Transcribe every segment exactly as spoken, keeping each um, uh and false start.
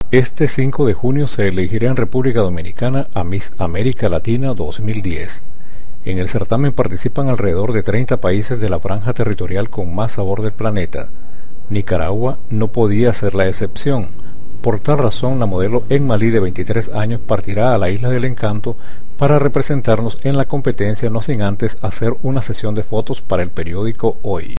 Este cinco de junio se elegirá en República Dominicana a Miss América Latina dos mil diez. En el certamen participan alrededor de treinta países de la franja territorial con más sabor del planeta. Nicaragua no podía ser la excepción. Por tal razón, la modelo Emmalí, de veintitrés años, partirá a la Isla del Encanto para representarnos en la competencia, no sin antes hacer una sesión de fotos para el periódico Hoy.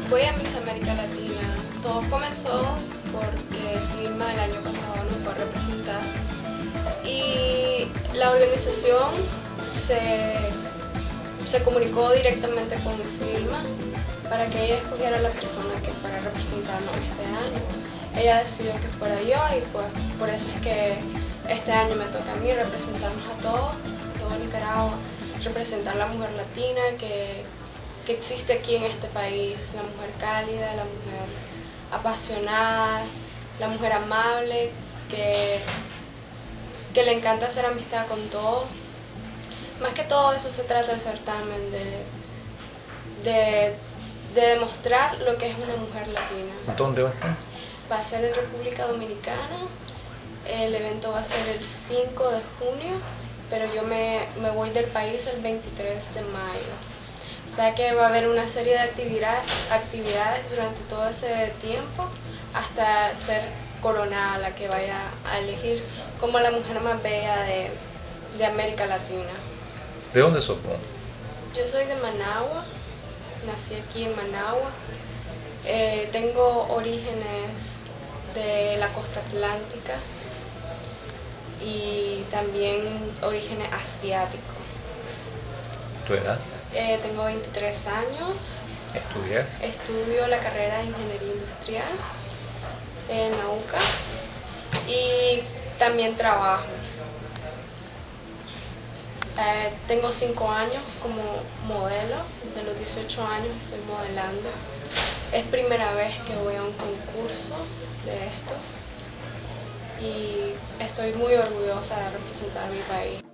Voy a Miss América Latina. Todo comenzó porque Slima el año pasado nos fue a representar y la organización se, se comunicó directamente con Slima para que ella escogiera a la persona que fuera a representarnos este año. Ella decidió que fuera yo y pues por eso es que este año me toca a mí representarnos a todos, todo Nicaragua, representar la mujer latina que, que existe aquí en este país, la mujer cálida, la mujer apasionada, la mujer amable, que, que le encanta hacer amistad con todos. Más que todo eso se trata el certamen, de, de, de demostrar lo que es una mujer latina. ¿Dónde va a ser? Va a ser en República Dominicana, el evento va a ser el cinco de junio, pero yo me, me voy del país el veintitrés de mayo. O sea que va a haber una serie de actividad, actividades durante todo ese tiempo hasta ser coronada la que vaya a elegir como la mujer más bella de, de América Latina. ¿De dónde sos vos? Yo soy de Managua, nací aquí en Managua. Eh, tengo orígenes de la costa atlántica y también orígenes asiáticos. ¿Tu edad? Eh, tengo veintitrés años. ¿Estudias? Estudio la carrera de Ingeniería Industrial en la U C A y también trabajo. Eh, tengo cinco años como modelo, de los dieciocho años estoy modelando. Es primera vez que voy a un concurso de esto y estoy muy orgullosa de representar a mi país.